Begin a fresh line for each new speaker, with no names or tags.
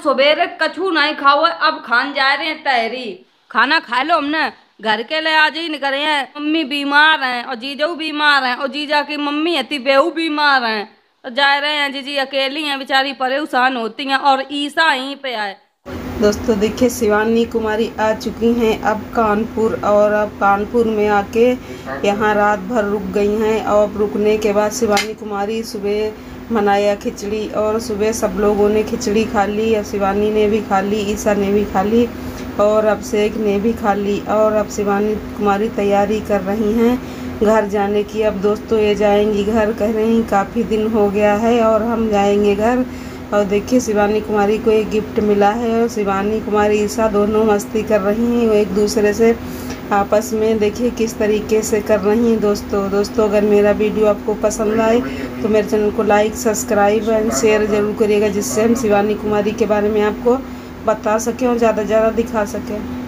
सवेरे कछु नहीं खाओ, अब खान जा रहे हैं तहरी। खाना खा लो, हमने घर के लिए आज ही निकले हैं। मम्मी बीमार हैं और जीजा बीमार हैं और जीजा की मम्मी है बेहू बीमार हैं, तो जा रहे हैं। जीजी अकेली हैं, बेचारी परेशान होती हैं और ईसा यहीं पे आए।
दोस्तों देखिए, शिवानी कुमारी आ चुकी हैं अब कानपुर, और अब कानपुर में आके यहाँ रात भर रुक गई हैं। और रुकने के बाद शिवानी कुमारी सुबह मनाया खिचड़ी, और सुबह सब लोगों ने खिचड़ी खा ली, और शिवानी ने भी खा ली, ईसा ने भी खा ली और अभिषेक ने भी खा ली। और अब शिवानी कुमारी तैयारी कर रही हैं घर जाने की। अब दोस्तों ये जाएंगी घर, कह रही हैं काफ़ी दिन हो गया है और हम जाएंगे घर। और देखिए शिवानी कुमारी को एक गिफ्ट मिला है, और शिवानी कुमारी ईसा दोनों मस्ती कर रही हैं, वो एक दूसरे से आपस में देखिए किस तरीके से कर रही हैं। दोस्तों अगर मेरा वीडियो आपको पसंद आए तो मेरे चैनल को लाइक, सब्सक्राइब एंड शेयर ज़रूर करिएगा, जिससे हम शिवानी कुमारी के बारे में आपको बता सकें और ज़्यादा से ज़्यादा दिखा सकें।